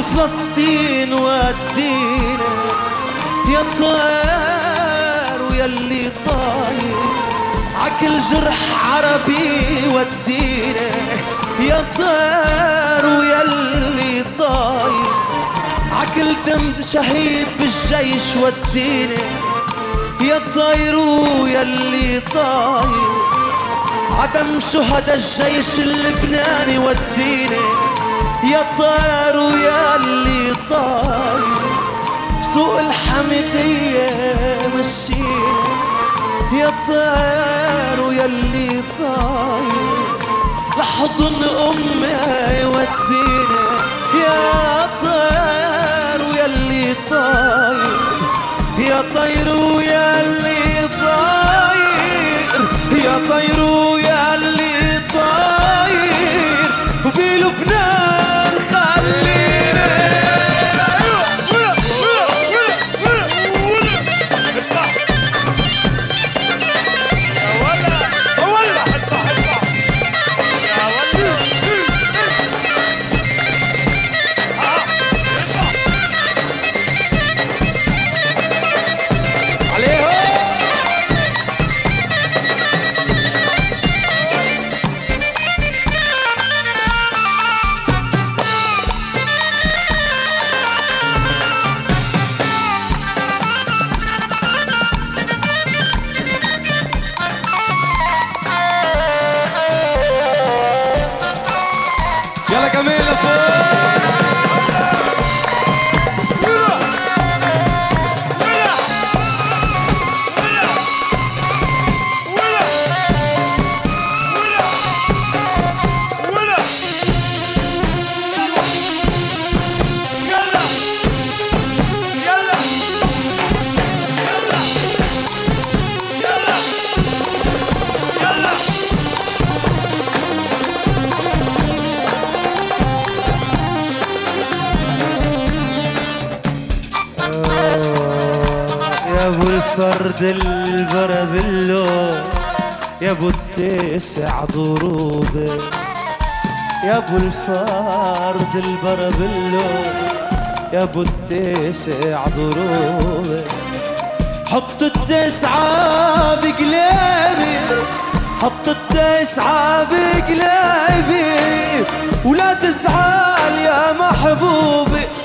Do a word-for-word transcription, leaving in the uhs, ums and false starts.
عفلسطين ودينا يا طير ويلي طاير عكل جرح عربي ودينا يا طير ويلي طاير عكل دم شهيد بالجيش ودينا يا طير ويلي طاير عدم شهداء الجيش اللبناني ودينا يا طير ويلي طاير بسوق الحمدية مشينا يا طير ويلي طاير لحضن أمي ودينا يا طير ويلي طاير يا طير ويلي طاير يا طير ويلي طاير وبلبنان خلينا يلا كمل لفوق يا ابو الفرد البربلو يا ابو التسع ضروبه يا ابو الفرد البربلو يا ابو التسع ضروبه حط التسعه بقلبي حط التسعه بقلبي ولا تزعل يا محبوبي